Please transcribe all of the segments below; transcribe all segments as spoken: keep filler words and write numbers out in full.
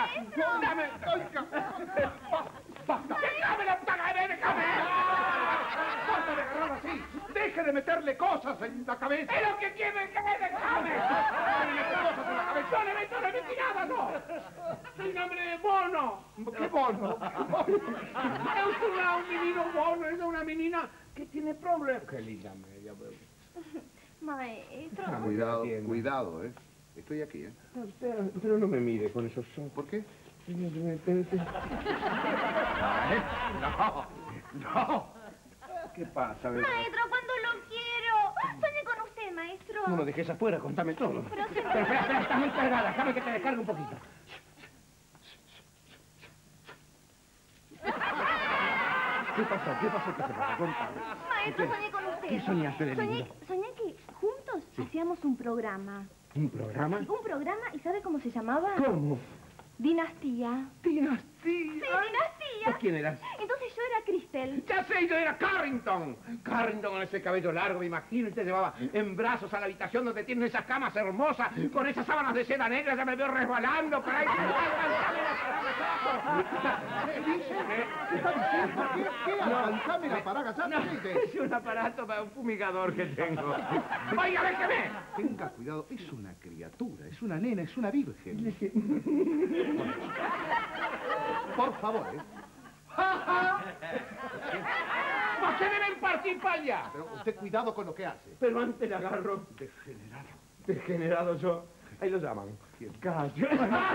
maestro! ¡Dame! ¡Basta! ¡Déjame la puta cabeza! ¡Déjame! ¡Basta de agarrar así! ¡Deje de meterle cosas en la cabeza! ¡Es lo que quiere que me déjame! ¡Déjame meter cosas en la cabeza! ¡No le meto, no le metí nada, no! ¡El nombre de Bono! ¿Qué Bono? Es una, un menino Bono, es una menina que tiene problemas. ¡Qué linda media, bebé! Maestro. Ah, Cuidado, cuidado, ¿eh? Estoy aquí, ¿eh? Pero, pero no me mire con esos ojos. ¿Por qué? No, no. ¿Qué pasa, bebé? Maestro, ¿cuándo lo quiero? Soñé con usted, maestro. No lo dejes afuera, contame todo. Pero se... Pero espera, espera, está muy cargada. Déjame que te descargue un poquito. ¿Qué pasó? ¿Qué pasó? ¿Qué se pasó? Contame. Maestro, soñé con usted. ¿Qué soñaste de Soñé, lindo? soñé que juntos hacíamos un programa. ¿Un programa? Un programa, ¿y sabe cómo se llamaba? ¿Cómo? Dinastía. Dinastía. Sí, Dinastía. ¿Vos quién eras? Entonces yo era Cristel. Ya sé, yo era Carrington. Carrington con ese cabello largo, me imagino, y te llevaba en brazos a la habitación donde tienen esas camas hermosas, con esas sábanas de seda negra, ya me veo resbalando por ahí. ¿Qué dice? ¿Qué está diciendo? ¿Qué? ¿Qué? Alcanzame la paraga, No, es un aparato para un fumigador que tengo. Oiga, déjeme. Tenga cuidado, es una criatura, es una nena, es una virgen. Por favor, ¿eh? ¡No se deben partir para allá! Pero usted cuidado con lo que hace. Pero antes le agarro. Degenerado. Degenerado yo. Ahí lo llaman. Callo. Por favor,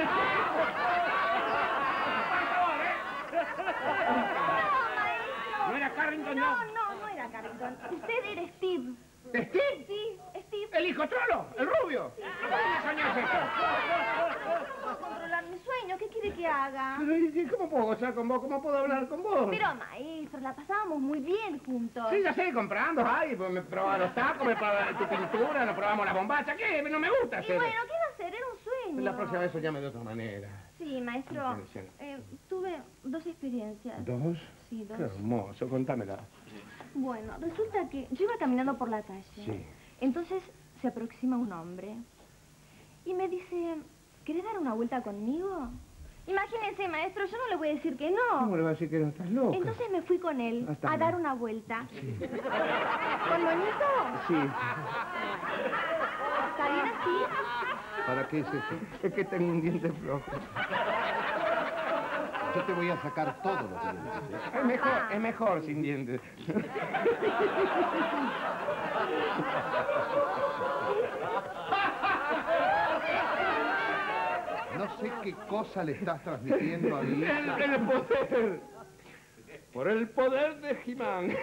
¿eh? No, maestro. ¿No era Carrington, No, no? no, no era Carrington. Usted era Steve. ¿Steve? Sí, Steve. ¿El hijo trolo? ¿El rubio? ¿Cómo soñás esto? Puedo controlar mi sueño. ¿Qué quiere que haga? Pero, ¿y ¿cómo puedo gozar con vos? ¿Cómo puedo hablar con vos? Pero, maestro, la pasábamos muy bien juntos. Sí, ya sé, comprando. Ay, pues me probaba los tacos, me probaba tu pintura, nos probamos las bombachas. ¿Qué? No me gusta Y hacer. bueno, ¿qué va a hacer? Era un sueño. La próxima vez soñame de otra manera. Sí, maestro. Eh, tuve dos experiencias. ¿Dos? Sí, dos. Qué hermoso, contámela. Bueno, resulta que yo iba caminando por la calle. Sí. Entonces se aproxima un hombre y me dice, ¿querés dar una vuelta conmigo? Imagínese, maestro, yo no le voy a decir que no. ¿Cómo le vas a decir que no estás loca? Entonces me fui con él Hasta a luego. dar una vuelta. Sí. ¿Con moñito? Sí. ¿Está bien así? ¿Para qué es eso? Es que tengo un diente flojo. Yo te voy a sacar todos los dientes, ¿eh? Es mejor, es mejor sin dientes. No sé qué cosa le estás transmitiendo a mi El, hija. el poder. Por el poder de He-Man.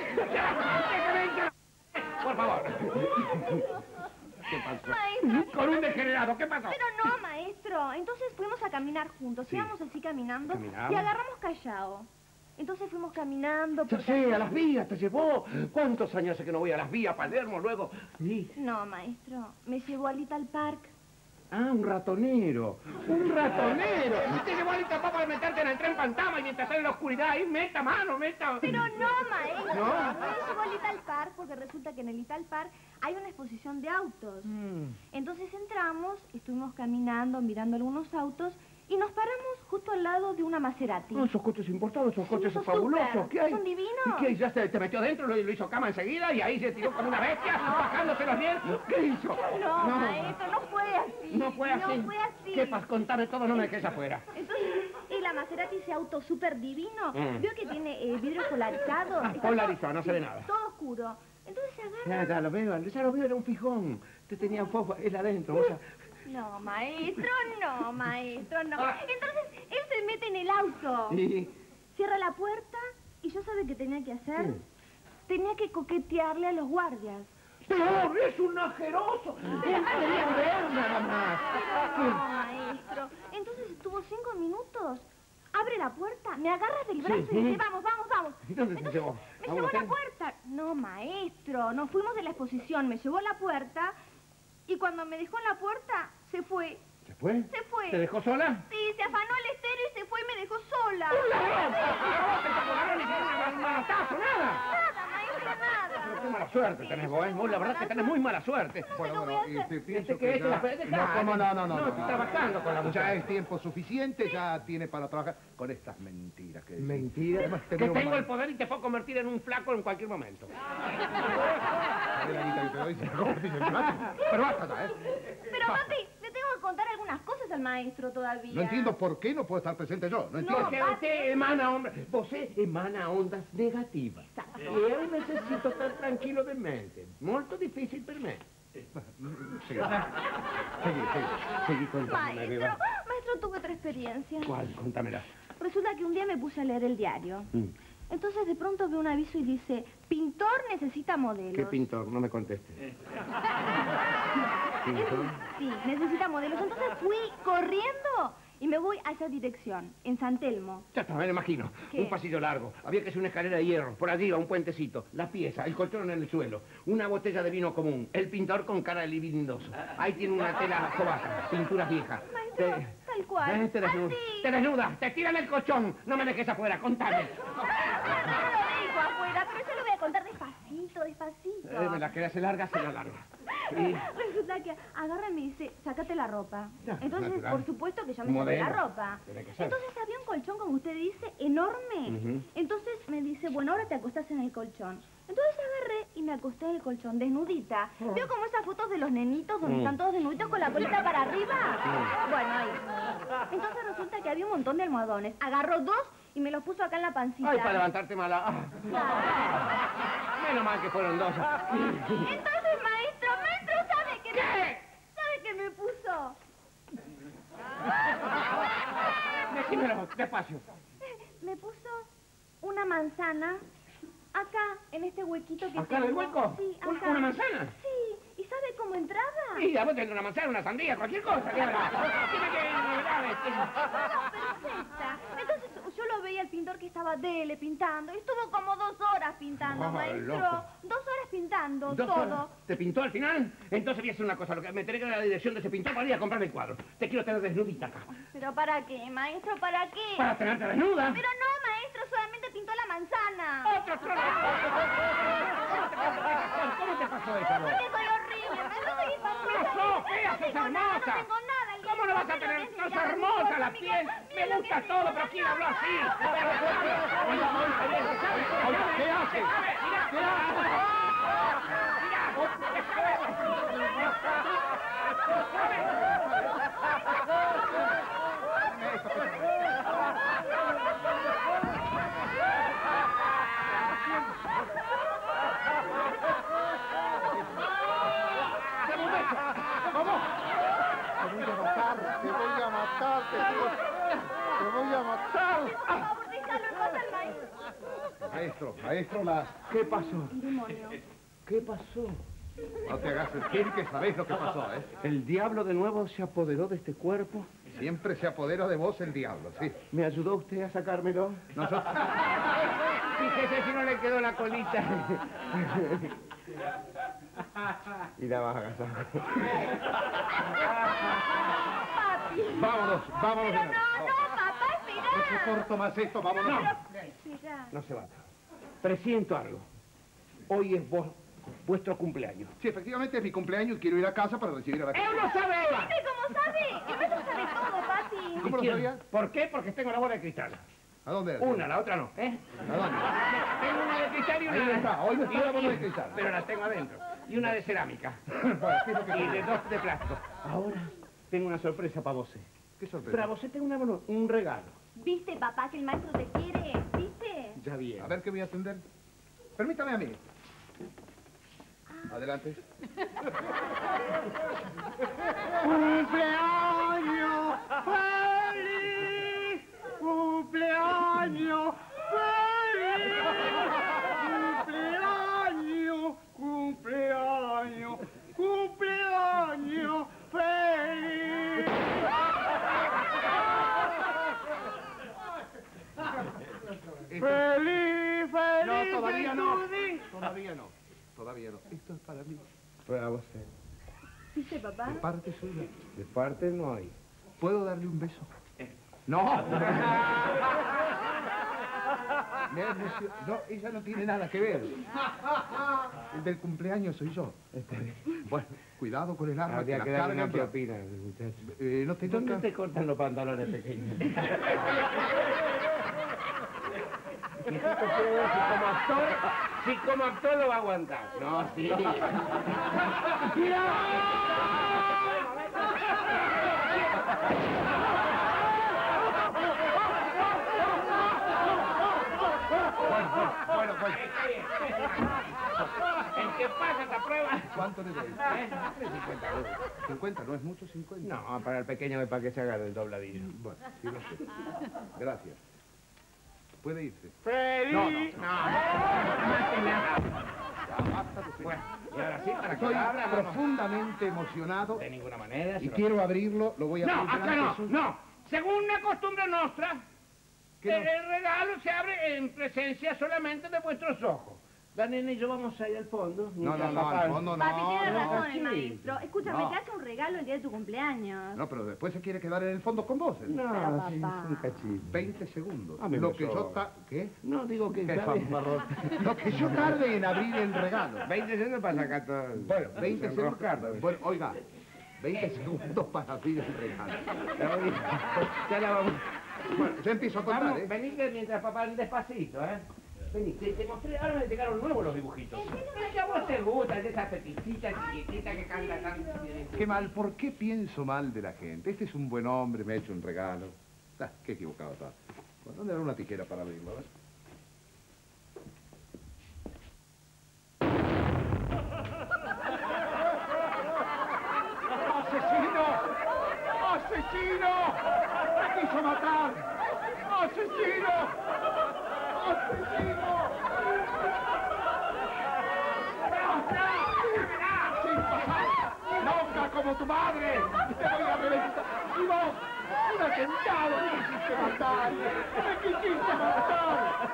Por favor. ¿Qué pasó? Maestro. Con un degenerado, ¿qué pasó? Pero no, maestro. Entonces fuimos a caminar juntos. Sí. Íbamos así caminando Caminamos. y agarramos Callao. Entonces fuimos caminando Ya por sé, Callao. a las vías te llevó. ¿Cuántos años hace que no voy a las vías, Palermo, luego? Sí. No, maestro. Me llevó al Little Park. Ah, un ratonero. Un ratonero. Y te llevó a Little Park para meterte en el tren fantasma y mientras está en la oscuridad ahí, meta mano, meta. Pero no, maestro. ¿No? Me llevó al Little Park porque resulta que en el Little Park hay una exposición de autos. Mm. Entonces entramos, estuvimos caminando, mirando algunos autos y nos paramos justo al lado de una Maserati. No, esos coches importados, esos Sí, coches son fabulosos. súper, ¿Qué hay? son divinos. ¿Y qué? ¿Ya se te metió dentro, lo, lo hizo cama enseguida y ahí se tiró como una bestia, bajándose los dientes? ¿Qué hizo? No, maestro, no fue así. No fue así. No fue así. ¿Qué pasa? Contame todo, no me dejes afuera. Entonces, y la Maserati, ese auto súper divino, Mm. vio que tiene eh, vidrio polarizado. Ah, Está polarizado, todo- no se ve nada. Todo oscuro. Entonces se Ya, agarra... ya lo veo, ya lo veo, era un fijón. Te tenía fofo, él adentro. ¿Vos sabés? No, maestro, no, maestro, no. Entonces, él se mete en el auto. Y... Cierra la puerta y yo sabe qué tenía que hacer. ¿Qué? Tenía que coquetearle a los guardias. ¡Peor! ¡Es un ajeroso! ¡Él quería ver nada más! Pero no, maestro. Entonces estuvo cinco minutos. Abre la puerta, me agarra del brazo Sí. y dice, vamos, vamos, vamos. ¿Y dónde te Entonces, llevó? Me ¿A llevó un a la hotel? puerta. No, maestro, nos fuimos de la exposición, me llevó a la puerta y cuando me dejó en la puerta, se fue. ¿Se fue? Se fue. ¿Te dejó sola? Sí, se afanó el estéreo y se fue y me dejó sola. ¡Un ladrón! ¡Por favor, te taponaron y hicieron un manotazo, nada! Nada, maestro, nada. qué mala suerte tenés vos, ¿eh? Vos la verdad que tenés muy mala suerte. Bueno, bueno, y te pienso que que es la- ya... dejá, No, ¿cómo no, no, no? no, estoy trabajando con la Ya muchacha. es tiempo suficiente, ya tiene para trabajar con estas mentiras que decís. Mentira. Además, te Que veo tengo mal. el poder y te puedo convertir en un flaco en cualquier momento. A ver, Anita, que te doy, se la convertís en flaco. Pero basta ya, ¿eh? Pero, papi, le tengo que contar algunas cosas al maestro todavía. No entiendo por qué no puedo estar presente yo, no entiendo. Porque usted emana ondas, você emana ondas negativas. E eu necessito estar tranquilo de mente. Molto difícil per me. Seguí, seguí, seguí. Seguí contándome, Maestro, beba. maestro, tuve otra experiencia. ¿Cuál? Contámela. Resulta que un día me puse a leer el diario. Mm. Entonces de pronto veo un aviso y dice, pintor necesita modelos. ¿Qué pintor? No me conteste. ¿Pintor? Sí, necesita modelos. Entonces fui corriendo y me voy a esa dirección, en San Telmo. Ya está, me lo imagino. ¿Qué? Un pasillo largo. Había que hacer una escalera de hierro. Por allí un puentecito. La pieza, el colchón en el suelo. Una botella de vino común. El pintor con cara de libidinoso. Ahí tiene una tela jovata. Pinturas viejas. Maestro, tal cual. Eh, te desnuda. Así. Te desnuda. Te tiran el colchón. No me dejes afuera. Contame. No, no lo digo afuera, pero yo lo voy a contar despacito, despacito. Eh, me la quería hacer larga, se la larga. Y... Resulta que agarra y me dice, sácate la ropa. Ya, Entonces, natural. por supuesto que yo me saqué Modelo. la ropa. Tiene que ser. Entonces había un colchón, como usted dice, enorme. Ujú. Entonces me dice, bueno, ahora te acostás en el colchón. Entonces agarré y me acosté en el colchón, desnudita. ¿Veo como esas fotos de los nenitos donde Mm. están todos desnuditos con la colita para arriba? Mm. Bueno, ahí. Entonces resulta que había un montón de almohadones. Agarró dos y me los puso acá en la pancita. Ay, para levantarte mala. Ah. Menos mal que fueron dos. Entonces, maestro, maestro, ¿sabe qué? ¿Qué? ¿Sabe qué me puso? Decímelo, despacio. Me puso una manzana acá, en este huequito que ¿Acá en el tengo. hueco? Sí, ¿Una- acá. una manzana? Sí. ¿Y sabe cómo entraba? Y ya vos tenés una manzana, una sandía, cualquier cosa. ¿Qué hablas? Dime qué novedades. Perfecta. Entonces yo lo veía al pintor que estaba dele pintando. Y estuvo como dos horas pintando, Ah, maestro. loco. Dos horas pintando, ¿Dos todo. horas? ¿Te pintó al final? Entonces voy a hacer una cosa. Lo que me tenés que dar la dirección de ese pintor para ir a comprarme el cuadro. Te quiero tener desnudita acá. ¿Pero para qué, maestro? ¿Para qué? ¿Para tenerte desnuda? Pero no, maestro, solamente pintó la manzana. ¡Otro problema! ¿Cómo te pasó eso, vos? Porque soy horrible, maestro, soy espantosa. ¡No sos fea, No sos tengo nada, hermosa! No tengo nada. el ¿Cómo no vas a pero tener? es ¡Sos ya, hermosa mi la cosa, piel! mi cosa, Me mira lo gusta que todo, digo, pero ¿quién no, habló así? no, Oiga, ¿qué hace? ¿Qué hace? ¿Cómo? Te voy a matar, te voy a matar, te voy, te voy a matar. Por favor, déjalo en paz al maestro. Maestro, maestro, las... ¿Qué pasó? El demonio. ¿Qué pasó? No te hagas sentir que sabés lo que pasó, ¿eh? ¿El diablo de nuevo se apoderó de este cuerpo? Siempre se apodera de vos el diablo, sí. ¿Me ayudó usted a sacármelo? Nosotros... Fíjese si no le quedó la colita. Y la vas a agasar. Papi. Vámonos, vámonos. Pero no, no, papá, No espera. soporto más esto, vámonos. Espera. No se va. Presiento algo. Hoy es vos, vuestro cumpleaños. Sí, efectivamente es mi cumpleaños y quiero ir a casa para recibir a la... ¡Él lo sabe! ¿Viste cómo sabe? El maestro sabe todo, papi. ¿Cómo lo ¿Quién? sabía? ¿Por qué? Porque tengo la bola de cristal. ¿A dónde? Una, la otra no. ¿Eh? ¿A dónde? Tengo una de cristal y una Ahí de... está, hoy no está la bola de cristal. Pero la tengo adentro. Y una de cerámica. Bueno, ¿qué es lo que Y quieres? de dos de plástico. Ahora tengo una sorpresa para vos. ¿Qué sorpresa? Para vos tengo una, bueno, un regalo. ¿Viste, papá, que el maestro te quiere? ¿Viste? Ya bien. A ver qué voy a atender. Permítame a mí. Adelante. ¡Cumpleaños feliz! ¡Cumpleaños feliz! ¡Cumpleaños! ¡Cumpleaños! ¡Cumpleaños feliz! ¡Feliz, feliz! No, todavía no. feliz. Todavía no. Todavía no. Esto es para mí. Para vos. ¿Viste, papá? De parte suya. De parte no hay. ¿Puedo darle un beso? No. Me emociona- No, ella no tiene nada que ver. El del cumpleaños soy yo. Este, bueno, cuidado con el arma. Habría que que la darle una cargan. propina, muchacho. Eh, no te ¿Dónde toca? te cortan los pantalones pequeños? Necesito quiero ver si como actor, si como actor lo va a aguantar. No, sí. Bueno, bueno. El que pasa esta prueba. ¿Cuánto le doy? ¿Eh? cincuenta euros. ¿cincuenta? ¿No es mucho cincuenta? No, para el pequeño es para que se haga del dobladillo. Bueno, sí lo sé. Gracias. Puede irse. ¡Feliz! No, no, no. Ya, basta de Bueno, y ahora sí, para que Estoy abra, vamos. profundamente emocionado De ninguna manera. y se lo- quiero abrirlo. Lo voy a No, abrir acá delante no, suyo. no. Según una costumbre nuestra, ¿Qué el, no? el regalo se abre en presencia solamente de vuestros ojos. La nena y yo vamos ahí al fondo. No, no, mientras no, papá- al fondo no. Papi, tiene no, razón sí. el maestro. Escúchame, No. te hace un regalo el día de tu cumpleaños. No, pero después se quiere quedar en el fondo con vos. ¿eh? No, Pero, sí, papá. un cachito. veinte segundos. A mí Lo me que yo sobra. ta... ¿Qué? No, digo que... Qué ¿sabes? fanfarrón. Lo que yo tarde en abrir el regalo. veinte segundos para sacar todo. Bueno, veinte Enroscar, segundos. ¿sabes? Bueno, oiga, veinte segundos para abrir el regalo. Ya voy- ya la vamos. Bueno, yo empiezo a contar, Vamos, ¿eh? vení que mientras papá despacito, ¿eh? Vení, te, te mostré, ahora me llegaron nuevos los dibujitos. Es que a vos te gustan esas peticitas chiquititas que cantan tan... Qué mal, ¿por qué pienso mal de la gente? Este es un buen hombre, me ha hecho un regalo. Ah, qué equivocado está. Bueno, ¿dónde era una tijera para abrirlo? A ver. ¡Asesino! ¡Asesino! ¡Me quiso matar! ¡Asesino! ¡Asesino! ¡Sin pasar! ¡Loca como tu madre! ¡Te voy a reventar! ¡Y vos! ¡Un atentado! ¡Me quisiste matar! ¡Me quisiste matar!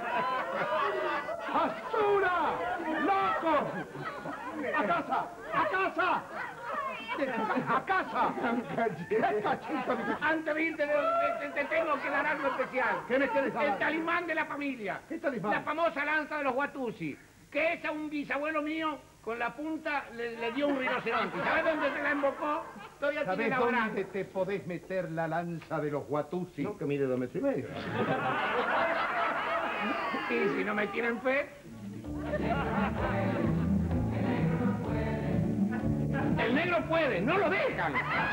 ¡Basura! ¡Loco! ¡A casa! ¡A casa! ¡A casa! ¡Qué cachito! Antes de irte, te, te- te tengo que dar algo especial. ¿Qué me quieres dar? El talismán de la familia. ¿Qué talismán? La famosa lanza de los Watusi. Que es a un bisabuelo mío, con la punta le, le dio un rinoceronte. ¿Sabes dónde se la embocó? Todavía tiene ¿Sabés la dónde branca. te podés meter la lanza de los Watusi? No, que mide dos metros y medio. Y si no me tienen fe... El negro puede, no lo dejan.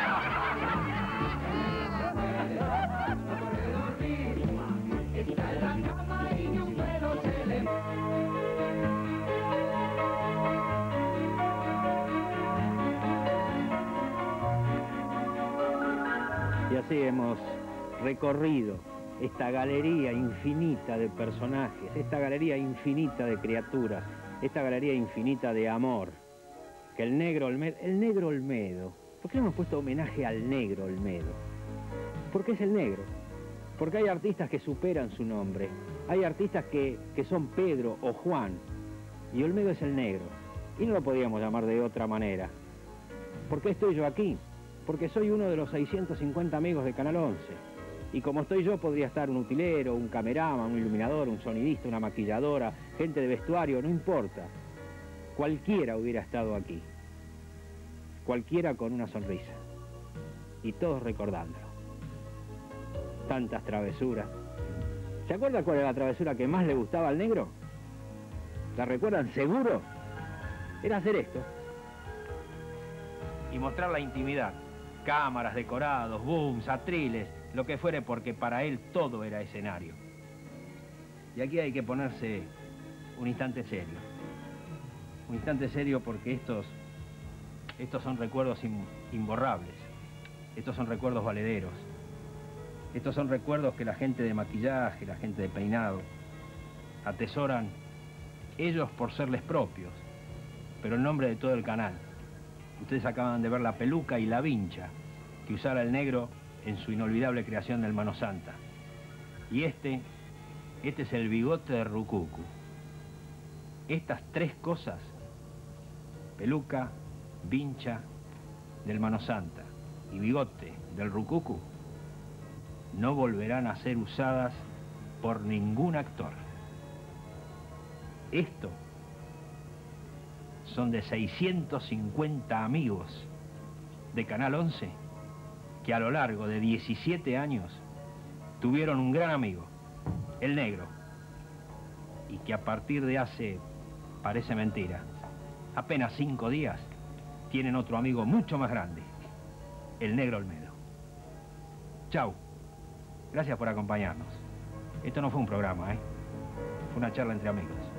Y así hemos recorrido esta galería infinita de personajes, esta galería infinita de criaturas, esta galería infinita de amor, que el negro Olmedo, el negro Olmedo, ¿por qué no hemos puesto homenaje al negro Olmedo? Porque es el negro, porque hay artistas que superan su nombre, hay artistas que, que son Pedro o Juan, y Olmedo es el negro, y no lo podíamos llamar de otra manera. ¿Por qué estoy yo aquí? Porque soy uno de los seiscientos cincuenta amigos de Canal once. Y como estoy yo, podría estar un utilero, un cameraman, un iluminador, un sonidista, una maquilladora, gente de vestuario, no importa. Cualquiera hubiera estado aquí. Cualquiera con una sonrisa. Y todos recordándolo. Tantas travesuras. ¿Se acuerda cuál era la travesura que más le gustaba al negro? ¿La recuerdan seguro? Era hacer esto. Y mostrar la intimidad. Cámaras, decorados, booms, atriles, lo que fuere, porque para él todo era escenario. Y aquí hay que ponerse un instante serio. Un instante serio porque estos, estos son recuerdos in- imborrables. Estos son recuerdos valederos. Estos son recuerdos que la gente de maquillaje, la gente de peinado, atesoran ellos por serles propios, pero en nombre de todo el canal. Ustedes acaban de ver la peluca y la vincha que usara el negro en su inolvidable creación del Mano Santa. Y este, este es el bigote de Rucucu. Estas tres cosas, peluca, vincha del Mano Santa y bigote del Rucucu, no volverán a ser usadas por ningún actor. Esto son de seiscientos cincuenta amigos de Canal once que a lo largo de diecisiete años tuvieron un gran amigo, el Negro, y que a partir de hace, parece mentira, apenas cinco días, tienen otro amigo mucho más grande, el Negro Olmedo. Chau. Gracias por acompañarnos. Esto no fue un programa, ¿eh? Fue una charla entre amigos.